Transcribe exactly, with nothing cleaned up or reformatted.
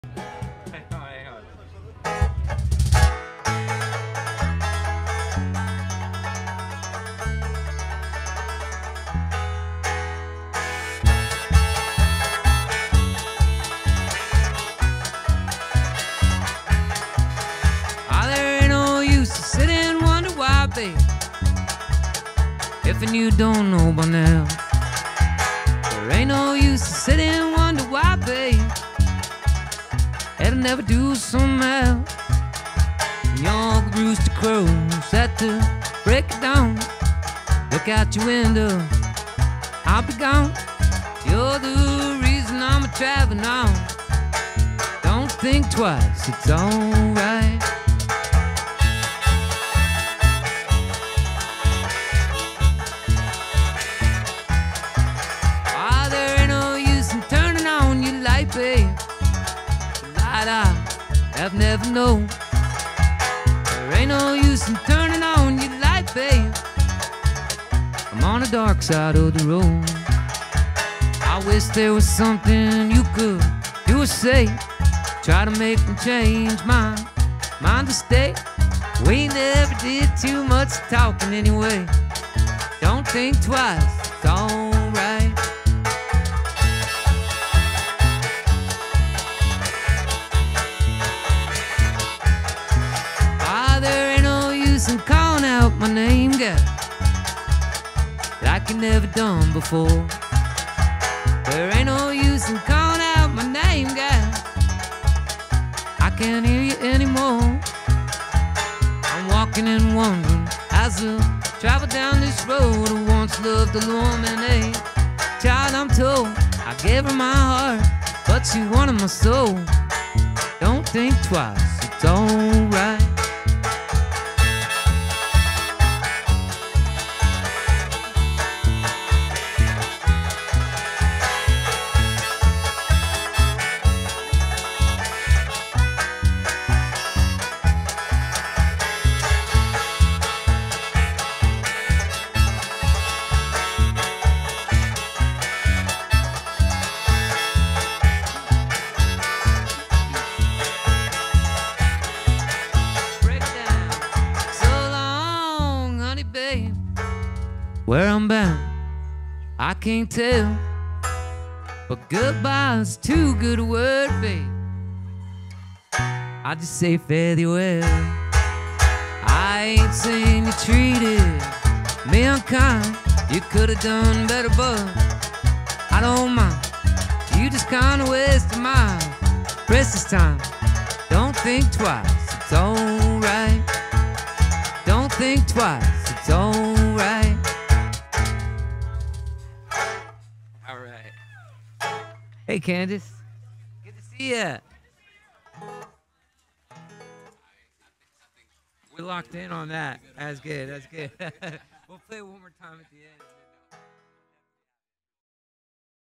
Hang on, hang on. Ah, there ain't no use to sit and wonder why, babe. If and you don't know by now, there ain't no use to sit and wonder why, babe. It'll never do somehow. Young rooster crows at the break it down. Look out your window, I'll be gone. You're the reason I'm a traveling on. Don't think twice, it's alright. Ah, there ain't no use in turning on your light, babe. The light I have never known. There ain't no use in turning on your light, babe. I'm on the dark side of the road. I wish there was something you could do or say. Try to make me change my mind to stay. We never did too much talking anyway. Don't think twice, it's alright. Ah, there ain't no use in calling out my name, girl, like you never done before. There ain't no use in calling out my name, girl. I can't hear you anymore. I'm walking and wondering as I travel down this road. I once loved a woman, a child I'm told. I gave her my heart, but she wanted my soul. Don't think twice, it's alright. Where I'm bound, I can't tell, but goodbye's too good a word, babe. I just say fare thee well. I ain't saying you treated me unkind. You could have done better, but I don't mind. You just kinda wasted my precious time. Don't think twice, it's alright. Don't think twice, it's alright. Hey, Candace. Good to see ya. We locked in on that. That's good. That's good. We'll play one more time at the end.